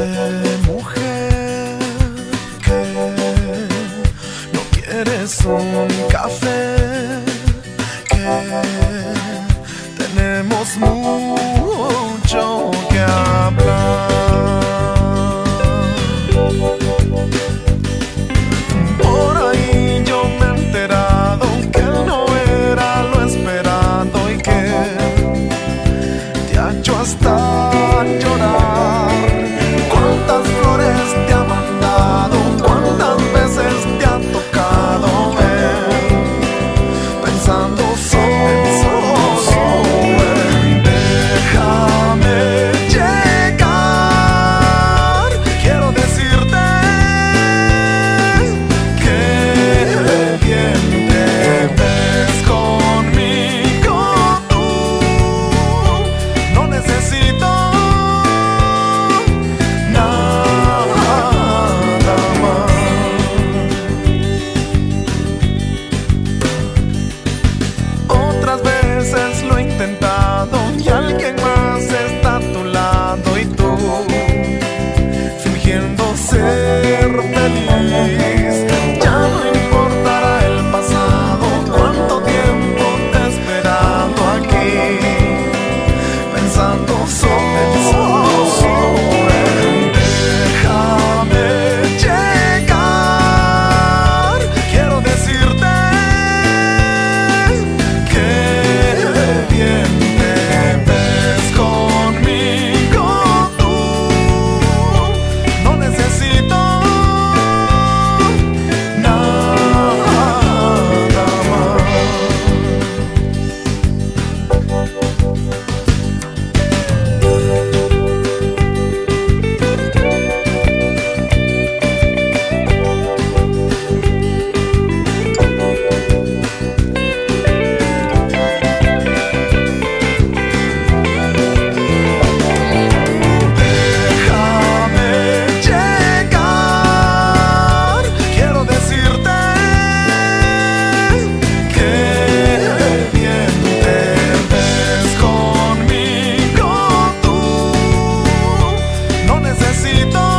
mujer, que no quieres un café, que tenemos mucho que hablar. Por ahí yo me he enterado que no era lo esperado y que te ha hecho hasta llorar. ¿Cuántas flores te ha mandado? ¿Cuántas veces te ha tocado ver? Pensando solo en déjame llegar. Quiero decirte que bien te ves conmigo tú. No necesito nada más. Otras veces lo he intentado y alguien más está a tu lado y tú fingiendo ser feliz. Ya no importará el pasado, cuánto tiempo te he esperado aquí, pensando solo en déjame llegar. Quiero decirte que bien te ves conmigo tú. No necesito nada más. Déjame llegar. Quiero decirte que bien te ves conmigo tú. No necesito